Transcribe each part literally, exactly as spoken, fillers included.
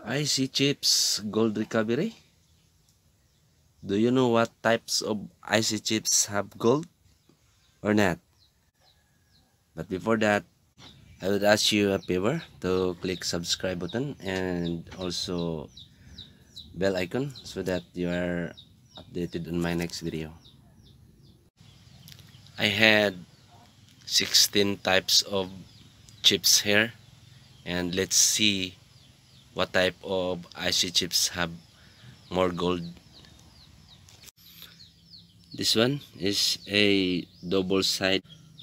I C Chips gold recovery. Do you know what types of I C chips have gold or not? But before that, I would ask you a favor to click subscribe button and also bell icon so that you are updated on my next video. I had sixteen types of chips here, and let's see what type of I C chips have more gold. This one is a double-sided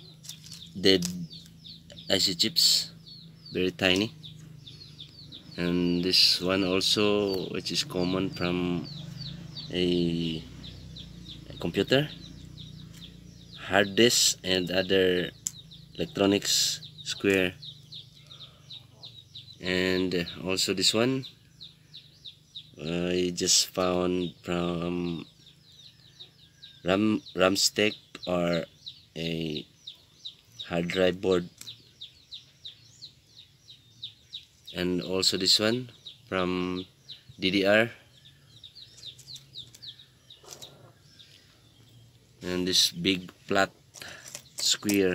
I C chips, very tiny. And this one also, which is common from a, a computer, hard disk, and other electronics square. And also this one, uh, I just found from ram ram stick or a hard drive board. And also this one from D D R, and this big flat square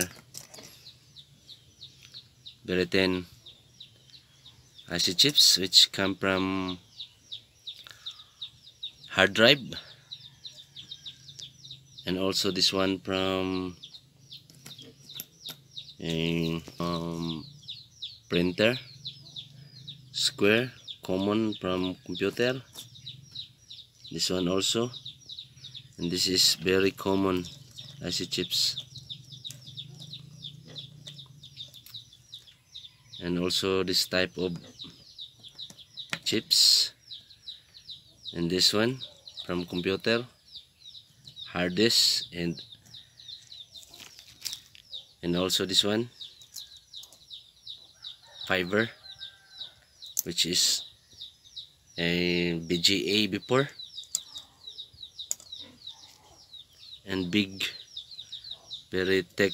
very thin I C chips, which come from hard drive. And also this one from a um, printer square, common from computer. This one also, and this is very common I C chips. And also this type of chips, and this one from computer, hard disk, and and also this one fiber, which is a B G A before, and big very thick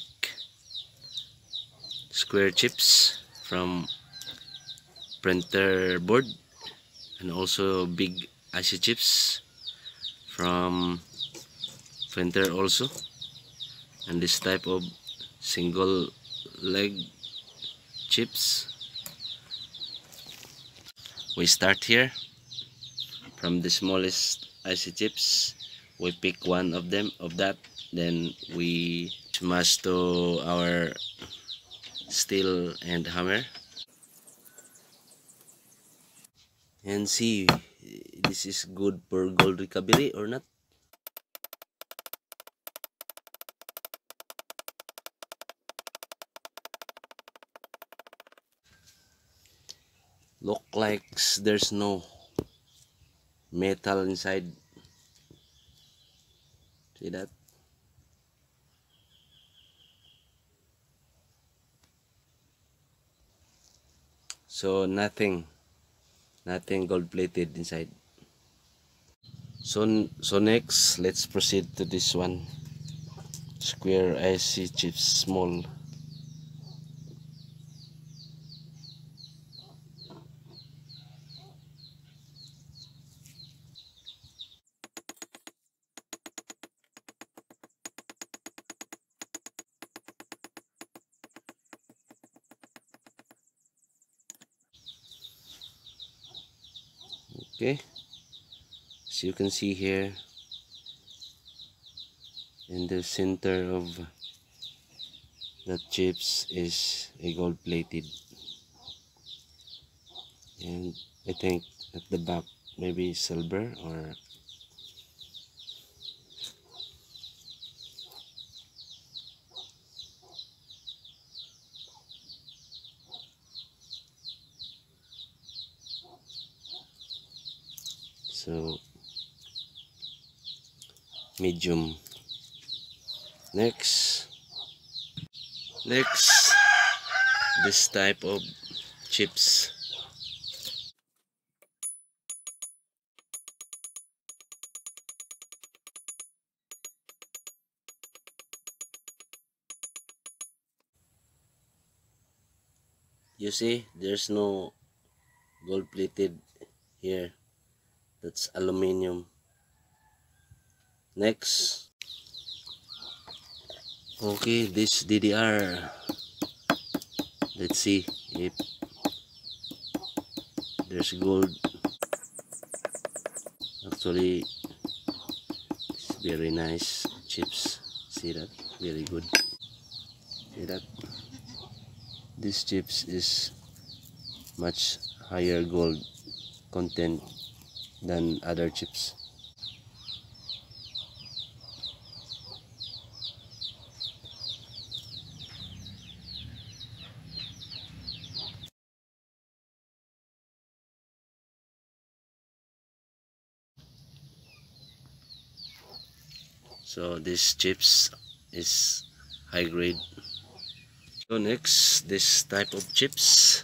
square chips from printer board, and also big I C chips from printer also. And this type of single leg chips, we start here from the smallest I C chips. We pick one of them of that, then we smash to our steel and hammer and see this is good for gold recovery or not. Look like there's no metal inside. See that? So nothing, nothing gold plated inside. So so next, let's proceed to this one, square I C chips small. Okay, so you can see here in the center of the chips is a gold plated, and I think at the back maybe silver or so medium. Next, next this type of chips. You see, there's no gold plated here, that's aluminum. Next, okay, this D D R, let's see if there's gold. Actually, it's very nice chips. See that? Very good. See that? This chips is much higher gold content than other chips. So this chips is high grade. So next, this type of chips.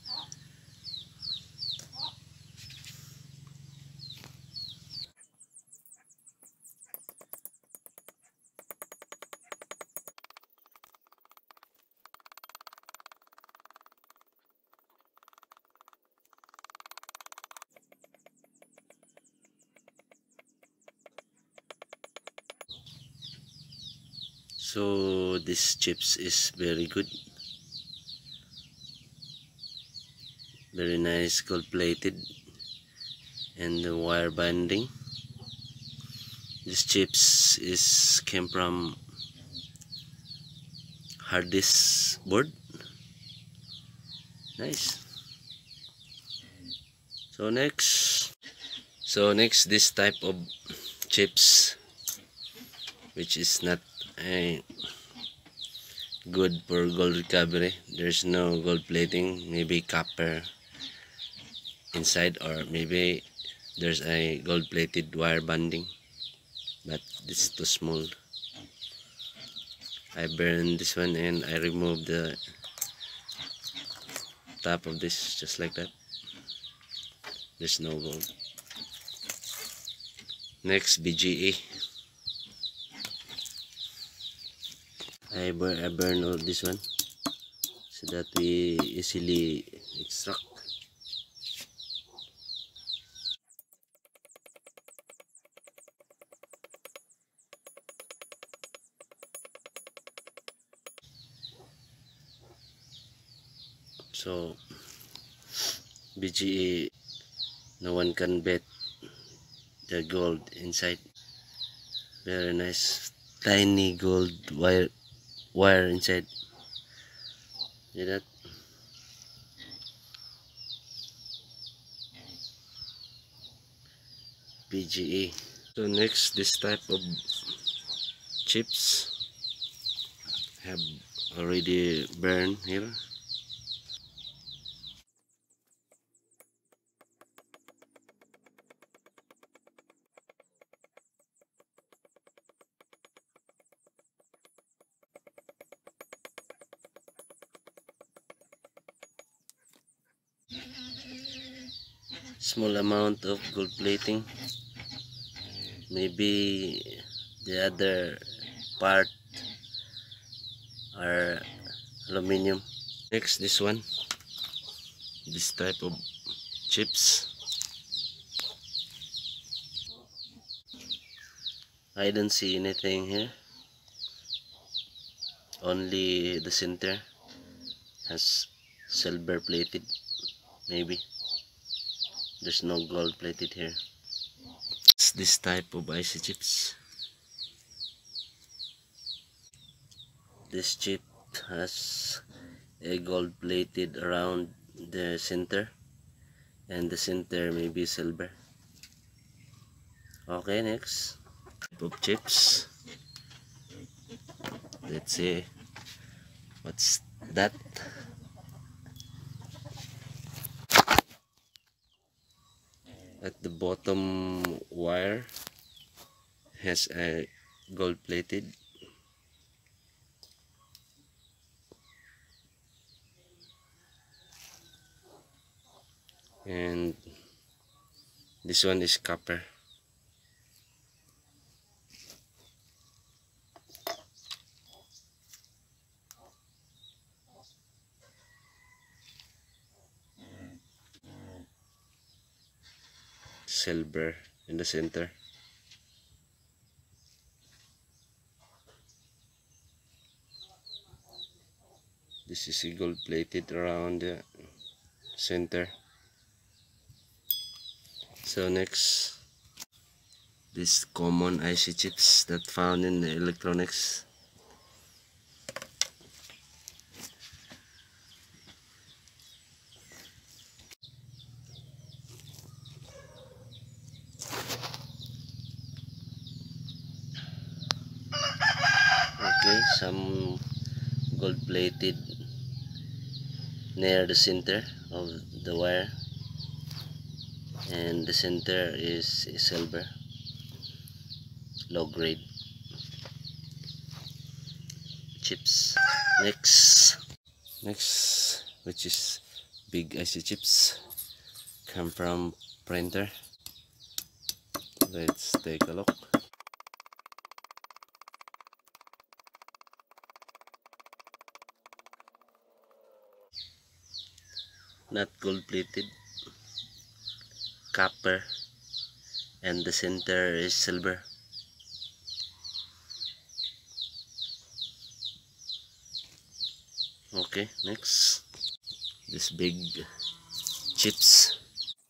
So this chips is very good, very nice, gold plated, and the wire binding. This chips is came from hard disk board. Nice. So next, so next this type of chips, which is not a good for gold recovery. There's no gold plating, maybe copper inside, or maybe there's a gold plated wire bonding, but this is too small. I burned this one and I removed the top of this, just like that. There's no gold. Next, B G A. I burn, I burn all this one so that we easily extract. So B G A, no one can bet the gold inside. Very nice, tiny gold wire wire inside. See that? B G A. So next, this type of chips have already burned here. Small amount of gold plating, maybe the other part are aluminum. Next, this one, this type of chips. I don't see anything here, only the center has silver plated. Maybe there's no gold plated here. It's this type of I C chips. This chip has a gold plated around the center, and the center may be silver. Okay, next type of chips. Let's see what's that. At the bottom wire has a gold plated, and this one is copper. silver in the center. This is gold plated around the center. So next, this common I C chips that found in the electronics. Okay, some gold plated near the center of the wire, and the center is silver, low grade chips. Next, next, which is big I C chips, come from printer. Let's take a look. Not gold plated, copper, and the center is silver. Okay, next, this big chips.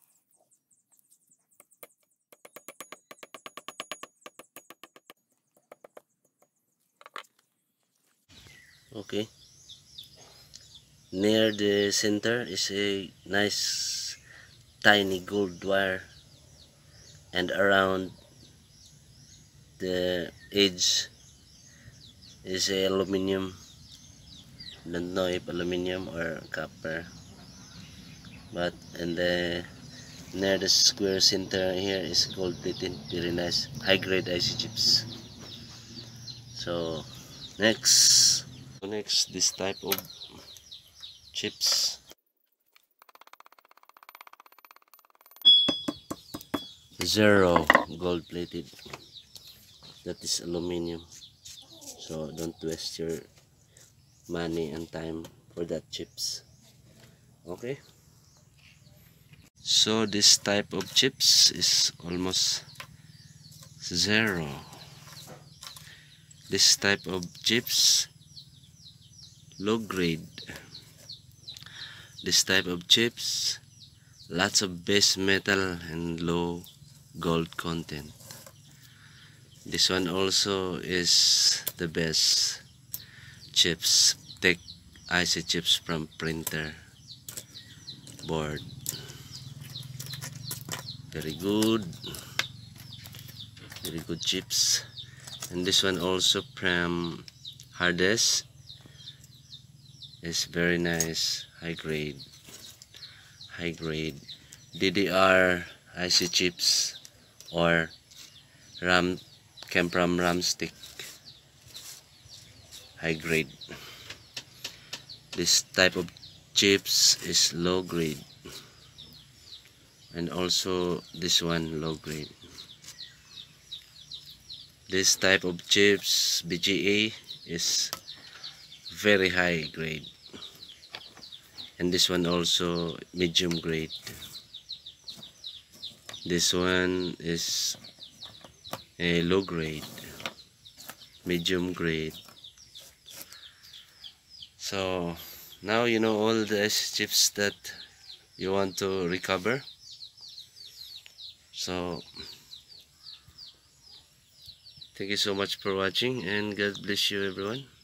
Okay, near the center is a nice tiny gold wire, and around the edge is a aluminum. Don't know if aluminum or copper, but in the near the square center here is gold plated, very nice high grade I C chips. So next, next this type of chips, zero gold plated, that is aluminum, so don't waste your money and time for that chips. Okay, so this type of chips is almost zero. This type of chips, low grade. This type of chips, lots of base metal and low gold content. This one also is the best chips, tech I C chips from printer board. Very good, very good chips. And this one also from hardest is very nice, high grade, high grade D D R I C chips, or RAM, came from RAM stick, high grade. This type of chips is low grade, and also this one low grade. This type of chips, B G A, is very high grade, and this one also medium grade. This one is a low grade, medium grade. So now you know all the I C chips that you want to recover. So thank you so much for watching, and God bless you everyone.